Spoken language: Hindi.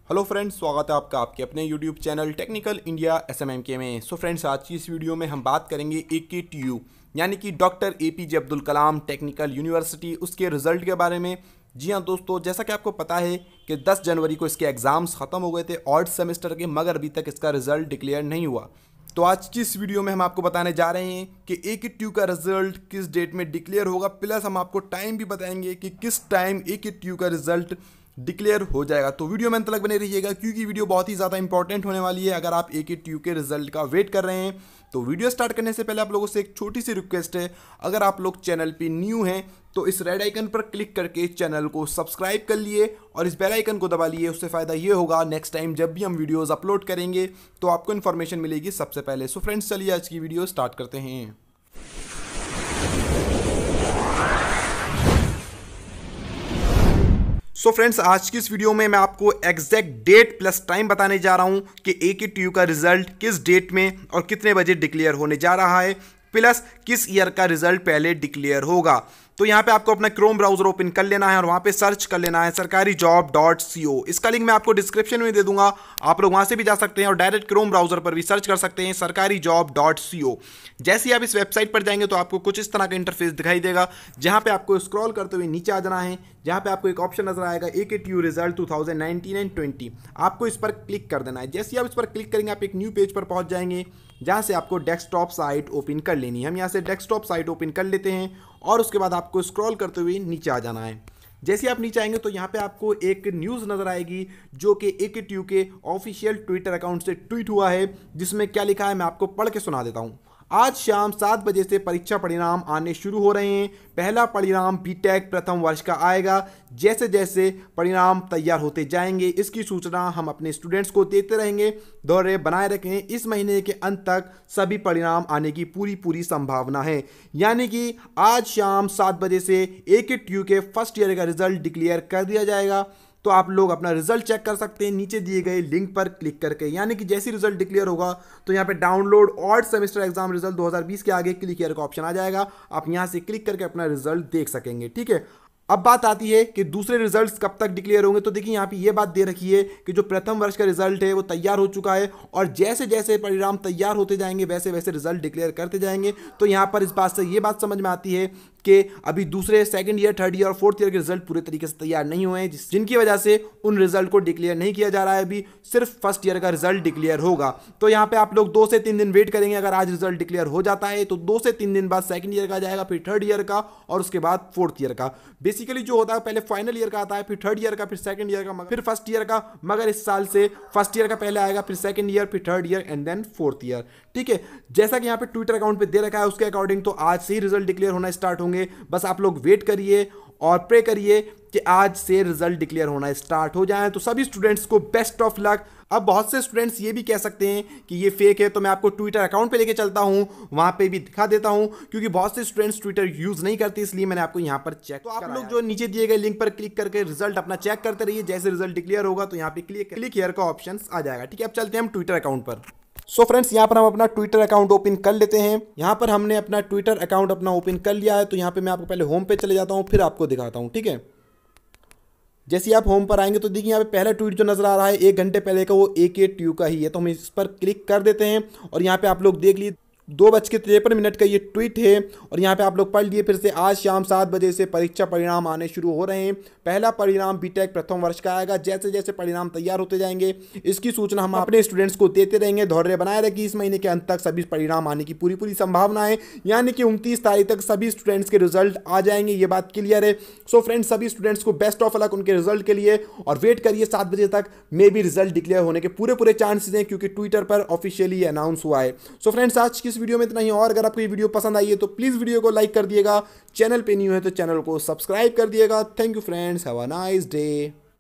हेलो फ्रेंड्स, स्वागत है आपका आपके अपने YouTube channel technical India SMMK में। सो फ्रेंड्स, आज की इस वीडियो में हम बात करेंगे AKTU यानी कि doctor APJ Abdul Kalam technical university, उसके रिज़ल्ट के बारे में। जी हाँ दोस्तों, जैसा कि आपको पता है कि 10 जनवरी को इसके एग्ज़ाम्स ख़त्म हो गए थे ऑड सेमेस्टर के, मगर अभी तक इसका रिज़ल्ट डिक्लेयर नहीं हुआ। तो आज की इस वीडियो में हम आपको बताने जा रहे हैं कि AKTU का रिजल्ट किस डेट में डिक्लेयर होगा, प्लस हम आपको टाइम भी बताएंगे कि किस टाइम AKTU का रिजल्ट डिक्लेयर हो जाएगा। तो वीडियो में अंत तक बने रहिएगा क्योंकि वीडियो बहुत ही ज़्यादा इंपॉर्टेंट होने वाली है। अगर आप AKTU के रिजल्ट का वेट कर रहे हैं तो वीडियो स्टार्ट करने से पहले आप लोगों से एक छोटी सी रिक्वेस्ट है, अगर आप लोग चैनल पे न्यू हैं तो इस रेड आइकन पर क्लिक करके चैनल को सब्सक्राइब कर लिए और इस बेल आइकन को दबा लिए। उससे फ़ायदा ये होगा नेक्स्ट टाइम जब भी हम वीडियोज़ अपलोड करेंगे तो आपको इन्फॉर्मेशन मिलेगी सबसे पहले। सो फ्रेंड्स, चलिए आज की वीडियो स्टार्ट करते हैं। सो फ्रेंड्स, आज की इस वीडियो में मैं आपको एग्जैक्ट डेट प्लस टाइम बताने जा रहा हूं कि AKTU का रिजल्ट किस डेट में और कितने बजे डिक्लेयर होने जा रहा है, प्लस किस ईयर का रिजल्ट पहले डिक्लेयर होगा। तो यहाँ पे आपको अपना क्रोम ब्राउजर ओपन कर लेना है और वहाँ पे सर्च कर लेना है sarkarijob.co। इसका लिंक मैं आपको डिस्क्रिप्शन में दे दूंगा, आप लोग वहाँ से भी जा सकते हैं और डायरेक्ट क्रोम ब्राउजर पर भी सर्च कर सकते हैं sarkarijob.co। जैसे ही आप इस वेबसाइट पर जाएंगे तो आपको कुछ इस तरह का इंटरफेस दिखाई देगा, जहाँ पे आपको स्क्रॉल करते हुए नीचे आ जाना है, जहाँ पे आपको एक ऑप्शन नजर आएगा AKTU रिजल्ट 2019 एंड 20। आपको इस पर क्लिक कर देना है। जैसे ही आप इस पर क्लिक करेंगे आप एक न्यू पेज पर पहुँच जाएंगे, जहाँ से आपको डेस्कटॉप साइट ओपन कर लेनी है। हम यहाँ से डेस्कटॉप साइट ओपन कर लेते हैं और उसके बाद आपको स्क्रॉल करते हुए नीचे आ जाना है। जैसे आप नीचे आएंगे तो यहाँ पे आपको एक न्यूज़ नज़र आएगी जो कि AKTU के ऑफिशियल ट्विटर अकाउंट से ट्वीट हुआ है, जिसमें क्या लिखा है मैं आपको पढ़ के सुना देता हूँ। आज शाम 7 बजे से परीक्षा परिणाम आने शुरू हो रहे हैं। पहला परिणाम बीटेक प्रथम वर्ष का आएगा। जैसे जैसे परिणाम तैयार होते जाएंगे इसकी सूचना हम अपने स्टूडेंट्स को देते रहेंगे। धैर्य बनाए रखें, इस महीने के अंत तक सभी परिणाम आने की पूरी संभावना है। यानी कि आज शाम 7 बजे से AKTU के फर्स्ट ईयर का रिजल्ट डिक्लेयर कर दिया जाएगा। तो आप लोग अपना रिजल्ट चेक कर सकते हैं नीचे दिए गए लिंक पर क्लिक करके। यानी कि जैसे रिजल्ट डिक्लेयर होगा तो यहाँ पे download odd semester exam result 2020 के आगे क्लिक हियर का ऑप्शन आ जाएगा। आप यहाँ से क्लिक करके अपना रिजल्ट देख सकेंगे। ठीक है, अब बात आती है कि दूसरे रिजल्ट्स कब तक डिक्लेयर होंगे। तो देखिए यहाँ पे ये बात दे रखी है कि जो प्रथम वर्ष का रिजल्ट है वो तैयार हो चुका है और जैसे जैसे परिणाम तैयार होते जाएंगे वैसे वैसे रिजल्ट डिक्लेयर करते जाएंगे। तो यहाँ पर इस बात से ये बात समझ में आती है कि अभी दूसरे सेकंड ईयर, थर्ड ईयर और फोर्थ ईयर के रिजल्ट पूरे तरीके से तैयार नहीं हुए हैं, जिनकी वजह से उन रिजल्ट को डिक्लेयर नहीं किया जा रहा है। अभी सिर्फ फर्स्ट ईयर का रिजल्ट डिक्लेयर होगा। तो यहाँ पे आप लोग 2 से 3 दिन वेट करेंगे। अगर आज रिजल्ट डिक्लेयर हो जाता है तो 2 से 3 दिन बाद सेकंड ईयर का आ जाएगा, फिर थर्ड ईयर का और उसके बाद फोर्थ ईयर का। बेसिकली जो होता है पहले फाइनल ईयर का आता है, फिर थर्ड ईयर का, फिर सेकंड ईयर का, फिर फर्स्ट ईयर का। मगर इस साल से फर्स्ट ईयर का पहले आएगा, फिर सेकंड ईयर, फिर third year and then fourth year. ठीक है, जैसा कि यहाँ पे ट्विटर अकाउंट पे दे रखा है उसके अकॉर्डिंग तो आज से ही रिजल्ट डिक्लेयर होना स्टार्ट होंगे। बस आप लोग वेट करिए और प्रे करिए कि आज से रिजल्ट डिक्लेयर होना स्टार्ट हो जाए। तो सभी स्टूडेंट्स को बेस्ट ऑफ लक। अब बहुत से स्टूडेंट्स ये भी कह सकते हैं कि ये फेक है, तो मैं आपको ट्विटर अकाउंट पे लेके चलता हूं, वहां पे भी दिखा देता हूं, क्योंकि बहुत से स्टूडेंट्स ट्विटर यूज नहीं करते, इसलिए मैंने आपको यहां पर चेक। तो आप लोग जो नीचे दिए गए लिंक पर क्लिक करके रिजल्ट अपना चेक करते रहिए। जैसे रिजल्ट डिक्लेयर होगा तो यहाँ पे क्लिक हियर का ऑप्शन आ जाएगा। ठीक है, अब चलते हैं हम ट्विटर अकाउंट पर। सो फ्रेंड्स, यहाँ पर हम अपना ट्विटर अकाउंट ओपन कर लेते हैं। यहाँ पर हमने अपना ट्विटर अकाउंट अपना ओपन कर लिया है। तो यहाँ पे मैं आपको पहले होम पे चले जाता हूँ, फिर आपको दिखाता हूँ। ठीक है, जैसे आप होम पर आएंगे तो देखिए यहाँ पे पहला ट्वीट जो नजर आ रहा है 1 घंटे पहले का, वो AKTU का ही है। तो हम इस पर क्लिक कर देते हैं और यहाँ पे आप लोग देख लीजिए 2:53 का ये ट्वीट है। और यहाँ पे आप लोग पढ़ लिए फिर से, आज शाम 7 बजे से परीक्षा परिणाम आने शुरू हो रहे हैं। पहला परिणाम बीटेक प्रथम वर्ष का आएगा। जैसे जैसे परिणाम तैयार होते जाएंगे इसकी सूचना हम अपने स्टूडेंट्स को देते रहेंगे। धैर्य बनाए रखिए, इस महीने के अंत तक सभी परिणाम आने की पूरी संभावना है। यानी कि 29 तारीख तक सभी स्टूडेंट्स के रिजल्ट आ जाएंगे, ये बात क्लियर है। सो फ्रेंड्स, सभी स्टूडेंट्स को बेस्ट ऑफ लक उनके रिजल्ट के लिए और वेट करिए 7 बजे तक। मे भी रिजल्ट डिक्लेयर होने के पूरे चांसेस हैं, क्योंकि ट्विटर पर ऑफिशियली अनाउंस हुआ है। सो फ्रेंड्स, आज की इस वीडियो में इतना ही। और अगर आपको ये वीडियो पसंद आई है तो प्लीज वीडियो को लाइक कर दिएगा। चैनल पे न्यू है तो चैनल को सब्सक्राइब कर दिएगा। Thank you friends, have a nice day.